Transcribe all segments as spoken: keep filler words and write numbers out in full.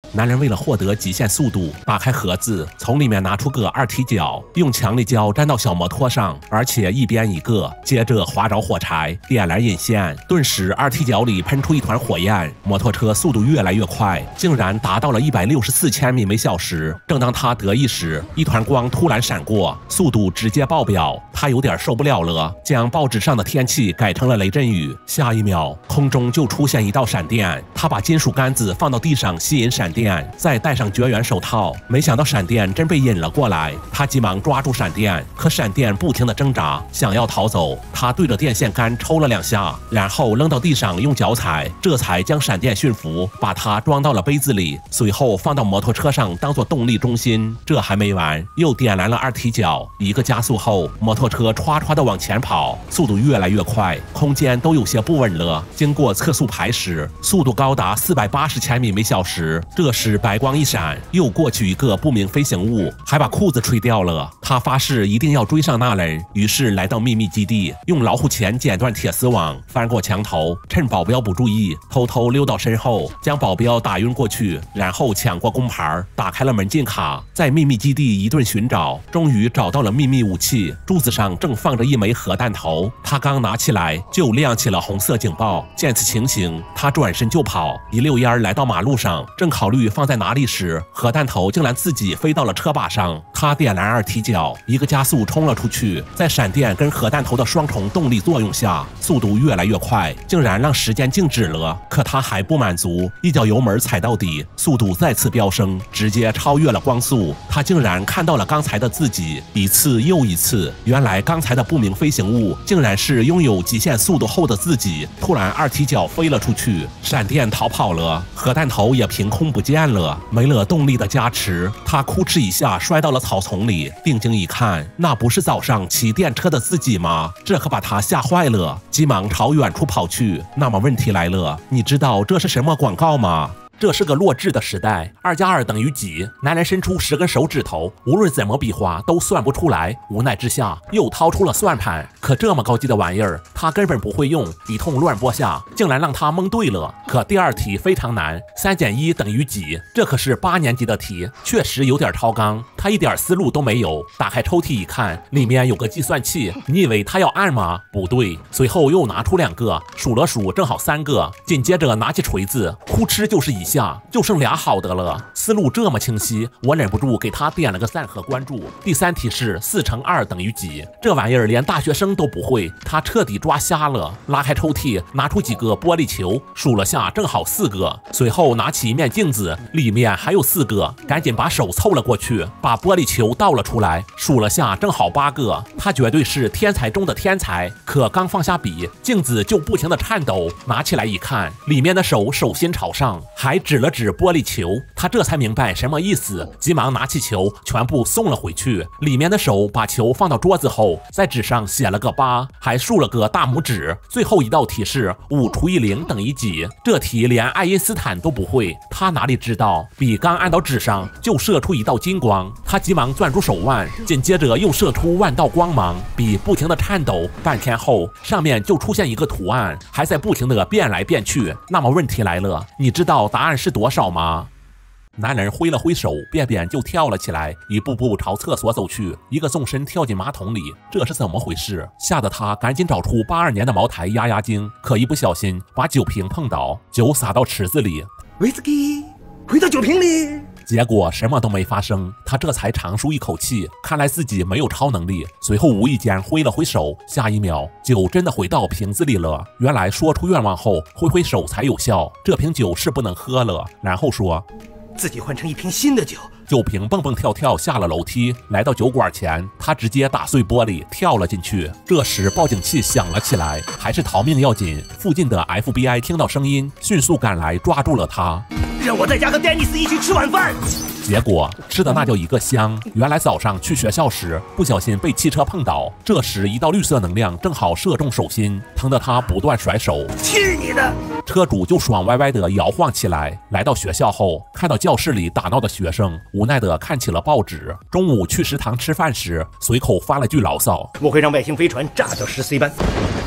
男人为了获得极限速度，打开盒子，从里面拿出个二踢脚，用强力胶粘到小摩托上，而且一边一个，接着划着火柴，点燃引线，顿时二踢脚里喷出一团火焰，摩托车速度越来越快，竟然达到了一百六十四千米每小时。正当他得意时，一团光突然闪过，速度直接爆表，他有点受不了了，将报纸上的天气改成了雷阵雨。下一秒，空中就出现一道闪电，他把金属杆子放到地上吸引闪电，再戴上绝缘手套。没想到闪电真被引了过来，他急忙抓住闪电，可闪电不停地挣扎，想要逃走。他对着电线杆抽了两下，然后扔到地上用脚踩，这才将闪电驯服，把它装到了杯子里，随后放到摩托车上当做动力中心。这还没完，又点燃了二踢脚，一个加速后，摩托车歘歘地往前跑，速度越来越快，空间都有些不稳了。经过测速排时，速度高达四百八十千米每小时。这时白光一闪，又过去一个不明飞行物，还把裤子吹掉了。他发誓一定要追上那人，于是来到秘密基地，用老虎钳剪断铁丝网，翻过墙头，趁保镖不注意，偷偷溜到身后，将保镖打晕过去，然后抢过工牌，打开了门禁卡，在秘密基地一顿寻找，终于找到了秘密武器，柱子上正放着一枚核弹头，他刚拿起来就亮起了红色警报。见此情形，他转身就跑，一溜烟来到马路上，正考虑放在哪里时，核弹头竟然自己飞到了车把上。他点燃二踢脚，一个加速冲了出去，在闪电跟核弹头的双重动力作用下，速度越来越快，竟然让时间静止了。可他还不满足，一脚油门踩到底，速度再次飙升，直接超越了光速。他竟然看到了刚才的自己，一次又一次。原来刚才的不明飞行物竟然是拥有极限速度后的自己。突然二踢脚飞了出去，闪电逃跑了，核弹头也凭空不见了。没了动力的加持，他哭哧一下摔到了草丛里，定睛一看，那不是早上骑电车的自己吗？这可把他吓坏了，急忙朝远处跑去。那么问题来了，你知道这是什么广告吗？这是个弱智的时代，二加二等于几？男人伸出十根手指头，无论怎么比划都算不出来。无奈之下，又掏出了算盘。可这么高级的玩意儿，他根本不会用。一通乱拨下，竟然让他蒙对了。可第二题非常难，三减一等于几？这可是八年级的题，确实有点超纲。他一点思路都没有。打开抽屉一看，里面有个计算器。你以为他要按吗？不对。随后又拿出两个，数了数，正好三个。紧接着拿起锤子，哭哧就是一下，就剩俩好的了。思路这么清晰，我忍不住给他点了个赞和关注。第三题是四乘二等于几？这玩意儿连大学生都不会，他彻底抓瞎了。拉开抽屉，拿出几个玻璃球，数了下，正好四个。随后拿起一面镜子，里面还有四个，赶紧把手凑了过去，把玻璃球倒了出来，数了下，正好八个。他绝对是天才中的天才。可刚放下笔，镜子就不停的颤抖。拿起来一看，里面的手手心朝上，还指了指玻璃球。他这才明白什么意思，急忙拿起球全部送了回去。里面的手把球放到桌子后，在纸上写了个八，还竖了个大拇指。最后一道题是五除以零等于几？这题连爱因斯坦都不会，他哪里知道？笔刚按到纸上就射出一道金光，他急忙攥住手腕，紧接着又射出万道光芒，笔不停的颤抖。半天后，上面就出现一个图案，还在不停的变来变去。那么问题来了，你知道答案是多少吗？男人挥了挥手，便便就跳了起来，一步步朝厕所走去，一个纵身跳进马桶里。这是怎么回事？吓得他赶紧找出八二年的茅台压压惊，可一不小心把酒瓶碰倒，酒洒到池子里， 威士忌回到酒瓶里。 结果什么都没发生，他这才长舒一口气，看来自己没有超能力。随后无意间挥了挥手，下一秒酒真的回到瓶子里了。原来说出愿望后挥挥手才有效，这瓶酒是不能喝了。然后说自己换成一瓶新的酒。 酒瓶蹦蹦跳跳下了楼梯，来到酒馆前，他直接打碎玻璃跳了进去。这时报警器响了起来，还是逃命要紧。附近的 F B I 听到声音，迅速赶来抓住了他。 让我再加和丹尼斯一起吃晚饭。 结果吃的那叫一个香。原来早上去学校时不小心被汽车碰倒，这时一道绿色能量正好射中手心，疼得他不断甩手。 去你的！ 车主就爽歪歪地摇晃起来。来到学校后，看到教室里打闹的学生，无奈地看起了报纸。中午去食堂吃饭时，随口发了句牢骚： 我会让外星飞船炸掉十 C 班。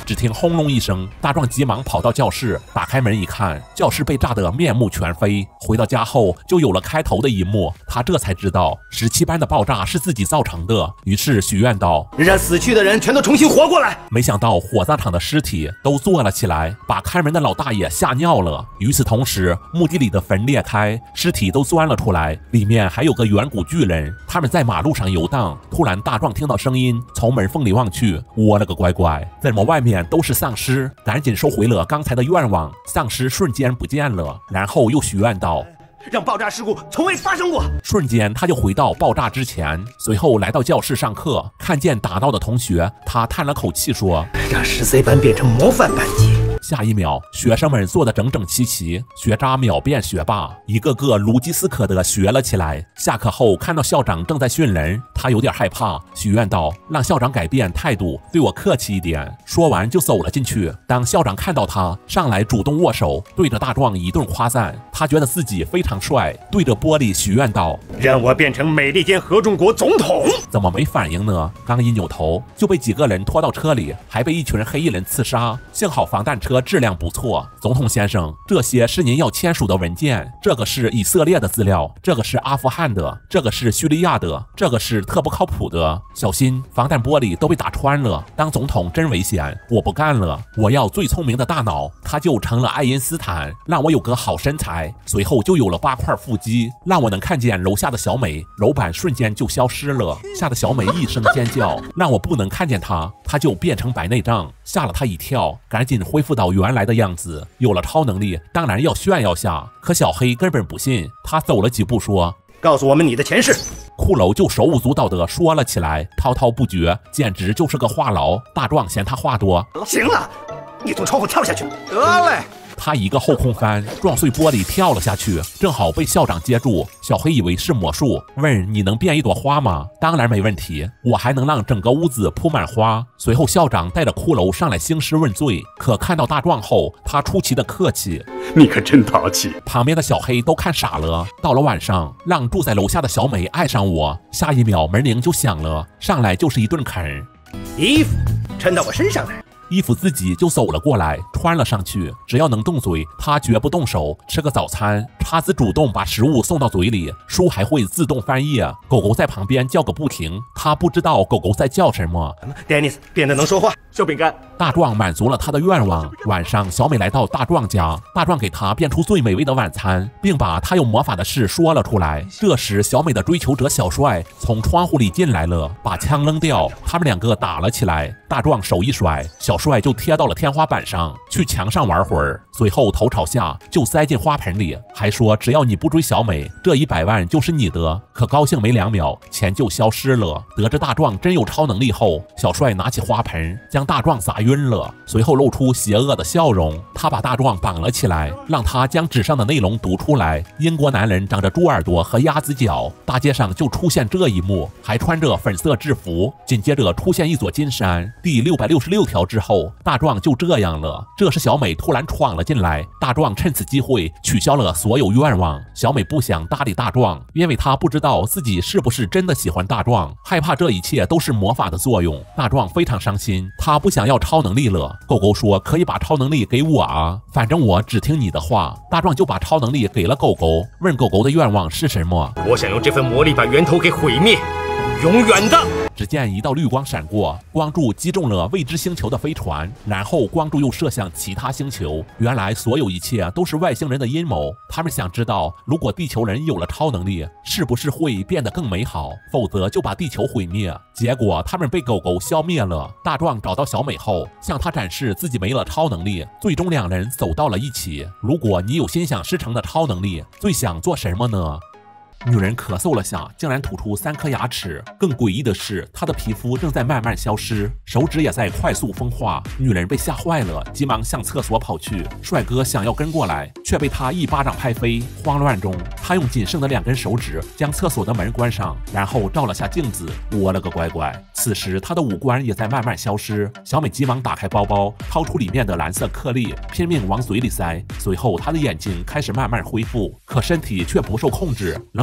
只听轰隆一声，大壮急忙跑到教室，打开门一看，教室被炸得面目全非。回到家后，就有了开头的一幕，他这才知道十七班的爆炸是自己造成的，于是许愿道： 让死去的人全都重新活过来。 没想到火葬场的尸体都坐了起来，把看门的老大爷吓尿了。与此同时，墓地里的坟裂开，尸体都钻了出来，里面还有个远古巨人。他们在马路上游荡，突然大壮听到声音，从门缝里望去，我了个乖乖，怎么外面都是丧尸？赶紧收回了刚才的愿望，丧尸瞬间不见了，然后又许愿道： 让爆炸事故从未发生过。 瞬间他就回到爆炸之前，随后来到教室上课，看见打闹的同学，他叹了口气说： 让十 C 班变成模范班级。 下一秒，学生们坐得整整齐齐，学渣秒变学霸，一个个如饥似渴地学了起来。下课后看到校长正在训人，他有点害怕，许愿道：让校长改变态度，对我客气一点。说完就走了进去。当校长看到他，上来主动握手，对着大壮一顿夸赞，他觉得自己非常帅，对着玻璃许愿道： 让我变成美利坚合众国总统。 怎么没反应呢？刚一扭头就被几个人拖到车里，还被一群黑衣人刺杀，幸好防弹车质量不错。总统先生，这些是您要签署的文件，这个是以色列的资料，这个是阿富汗的，这个是叙利亚的，这个是特不靠谱的，小心防弹玻璃都被打穿了。当总统真危险，我不干了，我要最聪明的大脑。他就成了爱因斯坦，让我有个好身材，随后就有了八块腹肌，让我能看见楼下的小美，楼板瞬间就消失了，吓得小美一声尖叫，让我不能看见她，她就变成白内障，吓了她一跳，赶紧恢复到原来的样子。有了超能力，当然要炫耀下，可小黑根本不信，他走了几步说： 告诉我们你的前世。 骷髅就手舞足蹈地说了起来，滔滔不绝，简直就是个话痨。大壮嫌他话多， 行了，你从窗户跳下去。得嘞。 他一个后空翻撞碎玻璃跳了下去，正好被校长接住。小黑以为是魔术，问你能变一朵花吗？当然没问题，我还能让整个屋子铺满花。随后校长带着骷髅上来兴师问罪，可看到大壮后，他出奇的客气： 你可真淘气。 旁边的小黑都看傻了。到了晚上，让住在楼下的小美爱上我，下一秒门铃就响了，上来就是一顿啃。 衣服穿到我身上来。 衣服自己就走了过来，穿了上去。只要能动嘴，他绝不动手。吃个早餐，叉子主动把食物送到嘴里，书还会自动翻页。狗狗在旁边叫个不停，他不知道狗狗在叫什么。 Dennis 变得能说话，小饼干。 大壮满足了他的愿望。晚上，小美来到大壮家，大壮给他变出最美味的晚餐，并把他有魔法的事说了出来。这时，小美的追求者小帅从窗户里进来了，把枪扔掉，他们两个打了起来。大壮手一甩，小帅就贴到了天花板上，去墙上玩会儿，随后头朝下就塞进花盆里，还说只要你不追小美，这一百万就是你的。可高兴没两秒，钱就消失了。得知大壮真有超能力后，小帅拿起花盆将大壮砸晕了，随后露出邪恶的笑容。他把大壮绑了起来，让他将纸上的内容读出来。英国男人长着猪耳朵和鸭子脚，大街上就出现这一幕，还穿着粉色制服。紧接着出现一座金山。第六百六十六条之后，大壮就这样了。这时小美突然闯了进来，大壮趁此机会取消了所有愿望。小美不想搭理大壮，因为她不知道自己是不是真的喜欢大壮，害怕这一切都是魔法的作用。大壮非常伤心，他不想要超能力了。狗狗说可以把超能力给我啊，反正我只听你的话。大壮就把超能力给了狗狗，问狗狗的愿望是什么。 我想用这份魔力把源头给毁灭，永远的。 只见一道绿光闪过，光柱击中了未知星球的飞船，然后光柱又射向其他星球。原来所有一切都是外星人的阴谋，他们想知道如果地球人有了超能力，是不是会变得更美好，否则就把地球毁灭。结果他们被狗狗消灭了。大壮找到小美后，向她展示自己没了超能力，最终两人走到了一起。如果你有心想事成的超能力，最想做什么呢？女人咳嗽了下，竟然吐出三颗牙齿。更诡异的是，她的皮肤正在慢慢消失，手指也在快速风化。女人被吓坏了，急忙向厕所跑去。帅哥想要跟过来，却被她一巴掌拍飞。慌乱中，她用仅剩的两根手指将厕所的门关上，然后照了下镜子。我了个乖乖！此时她的五官也在慢慢消失。小美急忙打开包包，掏出里面的蓝色颗粒，拼命往嘴里塞。随后她的眼睛开始慢慢恢复，可身体却不受控制，冷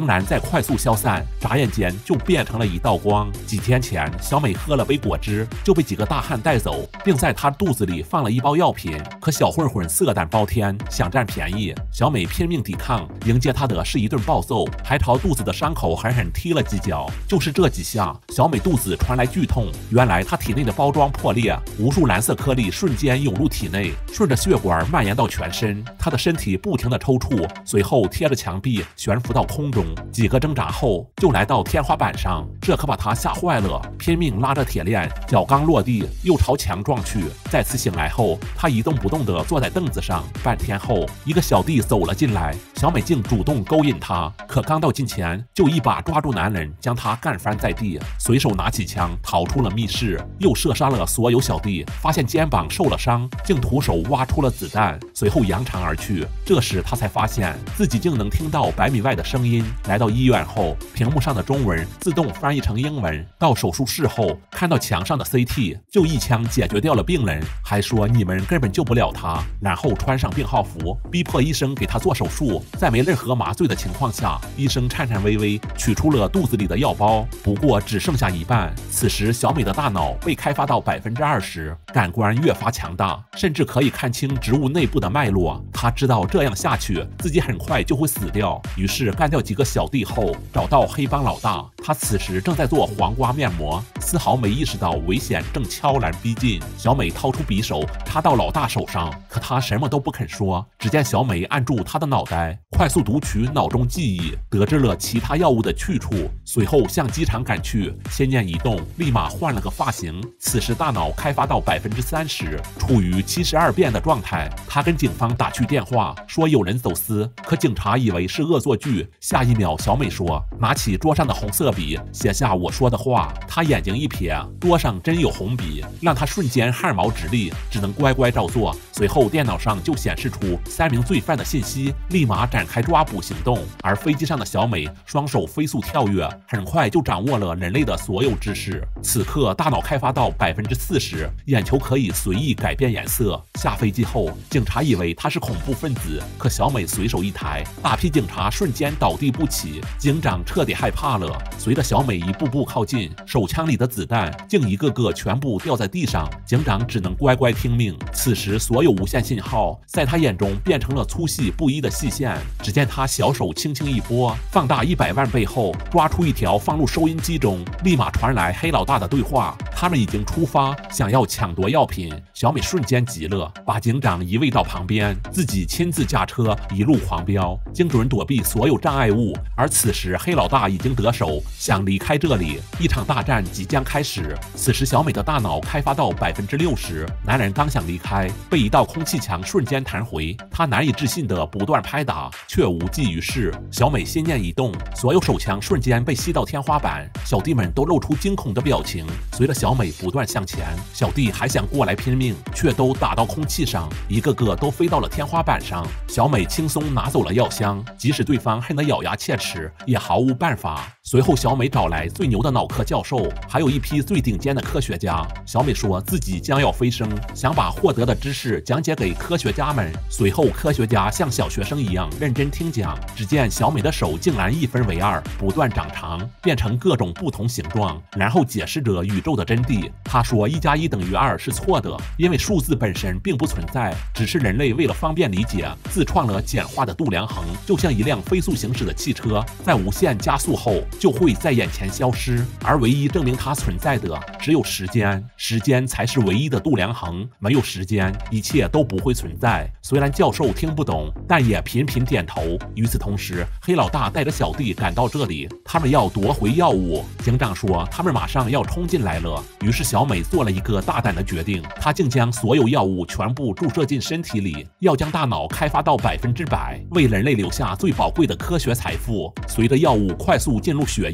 仍然在快速消散，眨眼间就变成了一道光。几天前，小美喝了杯果汁，就被几个大汉带走，并在她肚子里放了一包药品。可小混混色胆包天，想占便宜。小美拼命抵抗，迎接她的是一顿暴揍，还朝肚子的伤口狠狠踢了几脚。就是这几下，小美肚子传来剧痛。原来她体内的包装破裂，无数蓝色颗粒瞬间涌入体内，顺着血管蔓延到全身。她的身体不停地抽搐，随后贴着墙壁悬浮到空中。几个挣扎后，就来到天花板上，这可把她吓坏了，拼命拉着铁链，脚刚落地又朝墙撞去。再次醒来后，她一动不动地坐在凳子上。半天后，一个小弟走了进来，小美竟主动勾引他，可刚到近前，就一把抓住男人，将他干翻在地，随手拿起枪逃出了密室，又射杀了所有小弟。发现肩膀受了伤，竟徒手挖出了子弹，随后扬长而去。这时他才发现自己竟能听到百米外的声音。来到医院后，屏幕上的中文自动翻译成英文。到手术室后，看到墙上的 C T， 就一枪解决掉了病人，还说你们根本救不了他。然后穿上病号服，逼迫医生给他做手术。在没任何麻醉的情况下，医生颤颤巍巍取出了肚子里的药包，不过只剩下一半。此时小美的大脑被开发到百分之二十，感官越发强大，甚至可以看清植物内部的脉络。她知道这样下去自己很快就会死掉，于是干掉几个小弟后，找到黑帮老大。他此时正在做黄瓜面膜，丝毫没意识到危险正悄然逼近。小美掏出匕首插到老大手上，可他什么都不肯说。只见小美按住他的脑袋，快速读取脑中记忆，得知了其他药物的去处，随后向机场赶去。心念一动，立马换了个发型。此时大脑开发到百分之三十，处于七十二变的状态。他跟警方打去电话，说有人走私，可警察以为是恶作剧。下一秒，小美说，拿起桌上的红色笔，写下我说的话。他眼睛一瞥，桌上真有红笔，让他瞬间汗毛直立，只能乖乖照做。随后电脑上就显示出三名罪犯的信息，立马展开抓捕行动。而飞机上的小美双手飞速跳跃，很快就掌握了人类的所有知识。此刻大脑开发到百分之四十，眼球可以随意改变颜色。下飞机后，警察以为他是恐怖分子，可小美随手一抬，大批警察瞬间倒地不起，警长彻底害怕了。随着小美一步步靠近，手枪里的子弹竟一个个全部掉在地上，警长只能乖乖听命。此时所有无线信号在他眼中变成了粗细不一的细线。只见他小手轻轻一拨，放大一百万倍后，抓出一条放入收音机中，立马传来黑老大的对话。他们已经出发，想要抢夺药品。小美瞬间急了，把警长移位到旁边，自己亲自驾车一路狂飙，精准躲避所有障碍物。而此时黑老大已经得手，想离开这里，一场大战即将开始。此时小美的大脑开发到百分之六十，男人刚想离开，被一道空气墙瞬间弹回。他难以置信地不断拍打，却无济于事。小美心念一动，所有手枪瞬间被吸到天花板，小弟们都露出惊恐的表情。随着小美不断向前，小弟还想过来拼命，却都打到空气上，一个个都飞到了天花板上。小美轻松拿走了药箱，即使对方恨得咬牙切齿，也毫无办法。随后小美找来最牛的脑科教授，还有一批最顶尖的科学家。小美说自己将要飞升，想把获得的知识讲解给科学家们。随后科学家像小学生一样认真听讲，只见小美的手竟然一分为二，不断长长，变成各种不同形状，然后解释着宇宙的真谛。她说一加一等于二是错的，因为数字本身并不存在，只是人类为了方便理解，自创了简化的度量衡。就像一辆飞速行驶的汽车，在无限加速后就会在眼前消失，而唯一证明它存在的只有时间，时间才是唯一的度量衡，没有时间，一切都不会存在。虽然教授听不懂，但也频频点头。与此同时，黑老大带着小弟赶到这里，他们要夺回药物。警长说他们马上要冲进来了，于是小美做了一个大胆的决定，她竟将所有药物全部注射进身体里，要将大脑开发到百分之百，为人类留下最宝贵的科学财富。随着药物快速进入血液，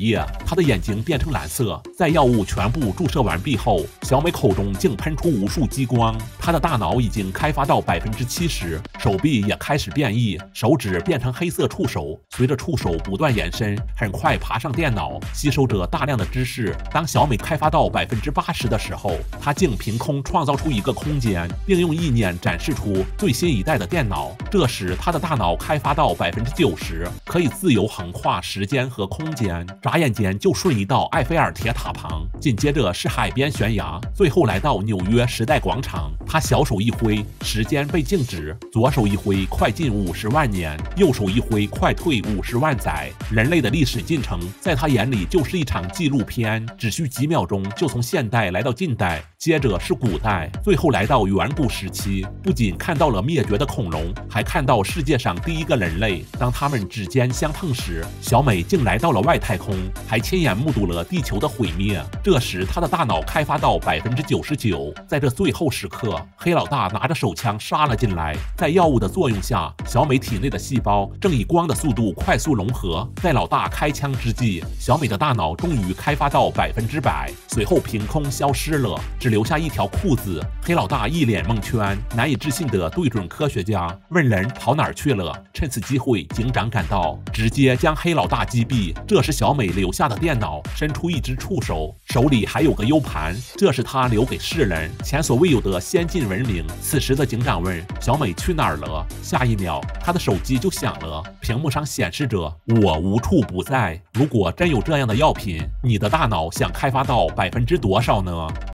液，她的眼睛变成蓝色。在药物全部注射完毕后，小美口中竟喷出无数激光。她的大脑已经开发到百分之七十，手臂也开始变异，手指变成黑色触手。随着触手不断延伸，很快爬上电脑，吸收着大量的知识。当小美开发到百分之八十的时候，她竟凭空创造出一个空间，并用意念展示出最新一代的电脑。这时，她的大脑开发到百分之九十，可以自由横跨时间和空间，眨眼间就瞬移到埃菲尔铁塔旁，紧接着是海边悬崖，最后来到纽约时代广场。她小手一挥，时间被静止；左手一挥，快进五十万年；右手一挥，快退五十万载。人类的历史进程，在她眼里就是一场纪录片，只需几秒钟就从现代来到近代，接着是古代，最后来到远古时期。不仅看到了灭绝的恐龙，还看到世界上第一个人类。当他们指尖相碰时，小美竟来到了外太空，还亲眼目睹了地球的毁灭。这时，她的大脑开发到百分之九十九。在这最后时刻，黑老大拿着手枪杀了进来。在药物的作用下，小美体内的细胞正以光的速度快速融合。在老大开枪之际，小美的大脑终于开发到百分之百，随后凭空消失了，只留下一条裤子。黑老大一脸蒙圈，难以置信地对准科学家，问人跑哪儿去了。趁此机会，警长赶到，直接将黑老大击毙。这是小美留下的电脑，伸出一只触手，手里还有个 U 盘，这是他留给世人前所未有的先进文明。此时的警长问小美去哪儿了，下一秒他的手机就响了，屏幕上显示着我无处不在。如果真有这样的药品，你的大脑想开发到百分之多少呢？